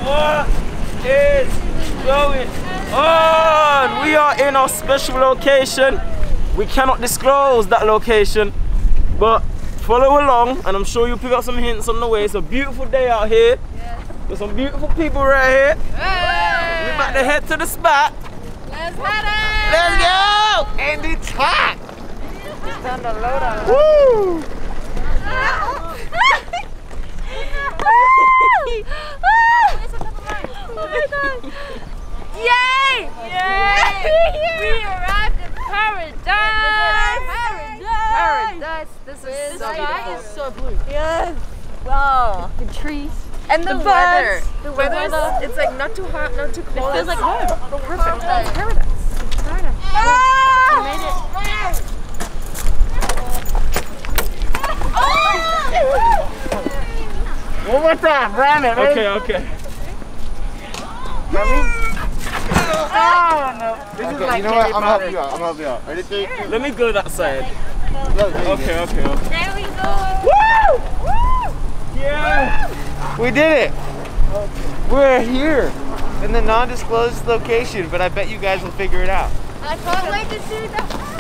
What is going on? We are in our special location. We cannot disclose that location, but follow along and I'm sure you'll pick up some hints on the way. It's a beautiful day out here. There's some beautiful people right here. Hey! We're about to head to the spot. Let's head it! Let's go! And it's hot! It's time to load on. Woo! Oh my God! Yay! Yay! We arrived in paradise! Paradise! This is so beautiful. It's so blue. Yes! Wow! The trees. And the weather! The weather, it's like not too hot, not too cold. it feels like home. Perfect. It's paradise. We made it. One more time, ram it, okay, okay. Oh, no. This is like you know what? I'm gonna help you out. I'm gonna help you out. Ready, 3, 2. Let me go that side. Okay, okay. There we go! Woo! Woo! Yeah! We did it. We're here in the non-disclosed location, but I bet you guys will figure it out. I can't wait to see the